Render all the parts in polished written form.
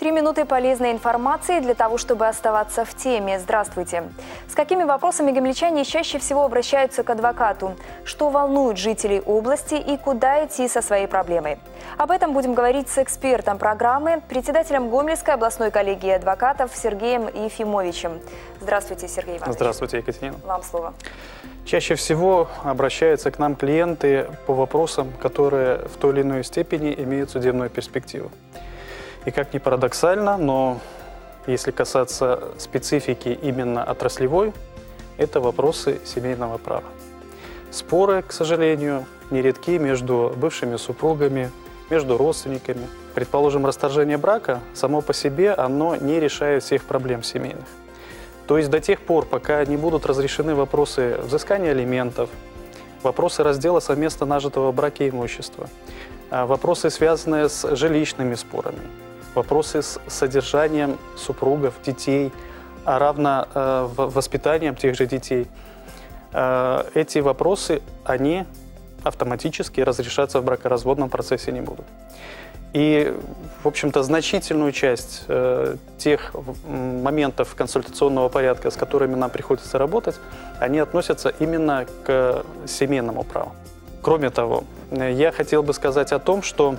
3 минуты полезной информации для того, чтобы оставаться в теме. Здравствуйте. С какими вопросами гомельчане чаще всего обращаются к адвокату? Что волнует жителей области и куда идти со своей проблемой? Об этом будем говорить с экспертом программы, председателем Гомельской областной коллегии адвокатов Сергеем Ефимовичем. Здравствуйте, Сергей Иванович. Здравствуйте, Екатерина. Вам слово. Чаще всего обращаются к нам клиенты по вопросам, которые в той или иной степени имеют судебную перспективу. И как ни парадоксально, но если касаться специфики именно отраслевой, это вопросы семейного права. Споры, к сожалению, нередки между бывшими супругами, между родственниками. Предположим, расторжение брака само по себе, оно не решает всех проблем семейных. То есть до тех пор, пока не будут разрешены вопросы взыскания алиментов, вопросы раздела совместно нажитого в браке имущества, вопросы, связанные с жилищными спорами, вопросы с содержанием супругов, детей, а равно воспитанием тех же детей, эти вопросы, они автоматически разрешаться в бракоразводном процессе не будут. И, в общем-то, значительную часть тех моментов консультационного порядка, с которыми нам приходится работать, они относятся именно к семейному праву. Кроме того, я хотел бы сказать о том, что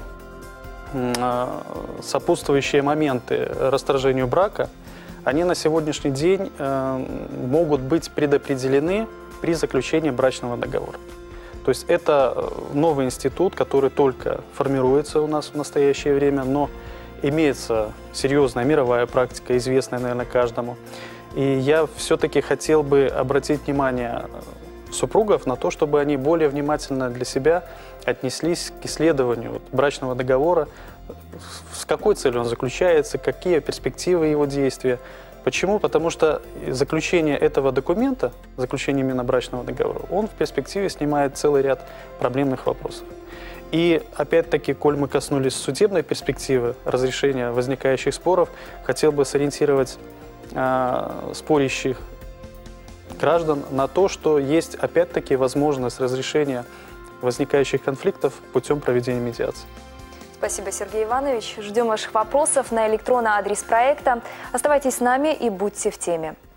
сопутствующие моменты расторжению брака, они на сегодняшний день могут быть предопределены при заключении брачного договора. То есть это новый институт, который только формируется у нас в настоящее время, но имеется серьезная мировая практика, известная, наверное, каждому. И я все-таки хотел бы обратить внимание супругов на то, чтобы они более внимательно для себя отнеслись к исследованию брачного договора, с какой целью он заключается, какие перспективы его действия. Почему? Потому что заключение этого документа, заключение именно брачного договора, он в перспективе снимает целый ряд проблемных вопросов. И опять-таки, коль мы коснулись судебной перспективы разрешения возникающих споров, хотел бы сориентировать спорящих граждан на то, что есть опять-таки возможность разрешения возникающих конфликтов путем проведения медиации. Спасибо, Сергей Иванович. Ждем ваших вопросов на электронный адрес проекта. Оставайтесь с нами и будьте в теме.